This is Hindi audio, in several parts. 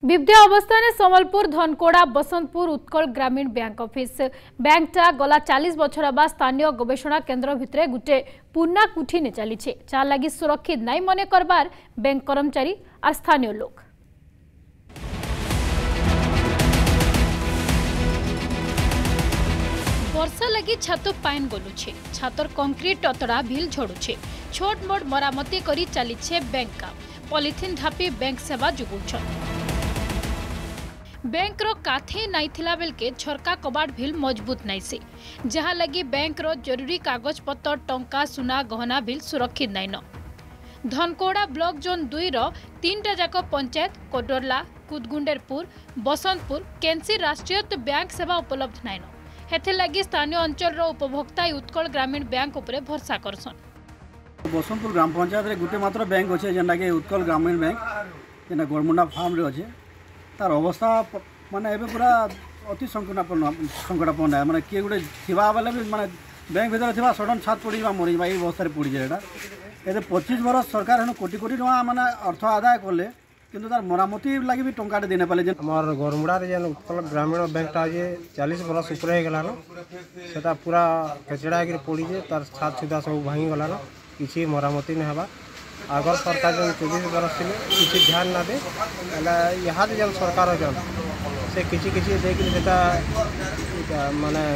विद्या अवस्था संबलपुर धनकोड़ा बसंतपुर उत्कल ग्रामीण बैंक ऑफिस बैंकटा गला 40 बछर बा स्थानीय गवेषणा केन्द्र भितर गोटे पुना कुठी ने चली चा लगी सुरक्षित नाई मने करबार बैंक कर्मचारी और स्थानीय लोग। वर्षा लगी छात पाइन गलुछे छातर कंक्रीट अतड़ा भिल झड़ुछे छोट मोट मरामती करी चलीछे बैंक का पॉलिथिन ढापी बैंक सेवा जुगुछन। बैंक रो काथे नाई थिला बेल के झरका कबाट भिल मजबूत नाई से जहाँ लगी बैंक रो जरूरी कागज पत्र टंका सुना गहना भिल सुरक्षित नाई न। धनकोड़ा ब्लॉक जोन 2 रो 3टा जाक पंचायत कोडरला कुदगुंडेरपुर बसंतपुर केंसी राष्ट्रीय बैंक सेवा उपलब्ध नाई न। हेथे लगी स्थानीय अंचल रो उपभोक्ता उत्कल ग्रामीण बैंक उपरे भरोसा करसन। बसंतपुर ग्राम पंचायत रे गुटे मात्र बैंक अच्छे जेनटा कि उत्कल ग्रामीण बैंक जेना गोरमुंडा फार्म रे अच्छे तार अवस्था माने एबे पूरा अति संकटापन्न है माने किए गोटे थिबा बेले भी माने बैंक भीतर थिबा सडन छात पड़ी मरी ये अवस्था पड़ी जाए ये 25 वर्ष सरकार हेन कोटी कोटी टका माने अर्थ आदाय कले किंतु तार मरामती लगी भी टंका देने पाले हमार गोरमुड़ा रे जेन उत्कल ग्रामीण बैंकटा जे 40 वर्ष ऊपर हो गला न सेटा पूरा कचड़ा के पड़ी जे तार छात छुदा सब भांगी गला न किसी मरामती नहीं हवा आगर सरकार जो 24 वर्ष से किसी ध्यान ना दे यहाँ जन सरकार जन से किसी देता माने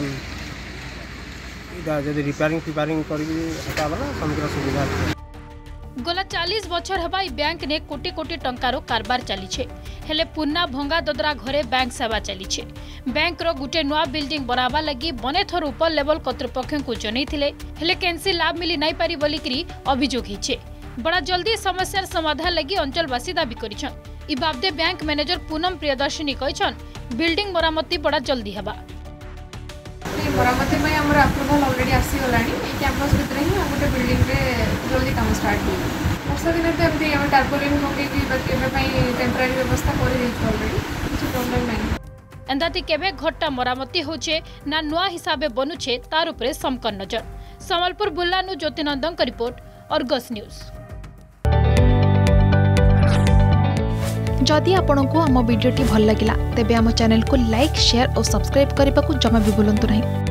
जब रिपेयरिंग फिपेयरिंग कर समग्र सुविधा। गला 40 बछर हवा बैंक ने कोटी कोटी टंकार कारबार चली हेले पुना भंगा ददरा घरे बैंक सेवा चली बैंक रो गुटे नुआ बिल्डिंग बनावा लगी बने थर ऊपर लेवल कर्तृपक्ष को जनईथिले हेले केंसी लाभ मिली नहीं पारी बोलिकरी अभियोग हिचे बड़ा जल्दी समस्या समाधान लगी अंचलवासी दाबी करिछन। इ बाबदे बैंक मैनेजर पूनम प्रियदर्शिनी कहिछन बिल्डिंग मरामती बड़ा जल्दी हबा मरामती में हमरा अप्रूवल ऑलरेडी आसी गलानी ए कैंपस भीतर ही गोटे बिल्डिंग रे जल्दी काम स्टार्ट हो वर्षा दिन तो एमती हम टार्पोलिन पके कि एमे पई टेम्पररी व्यवस्था कर दै ऑलरेडी कुछ प्रॉब्लम नहीं एंदाती केबे घट्टा मरामती होचे ना नुआ हिसाबे बनुछे तार उपरे समकन नजर। संबलपुर बुल्लानु ज्योतिनंदन का रिपोर्ट अर्गस न्यूज। जदि आपंक आम भिडी भल लगा तेब आम चैनल को लाइक शेयर और सब्सक्राइब करने को जमा भी भूलु नहीं।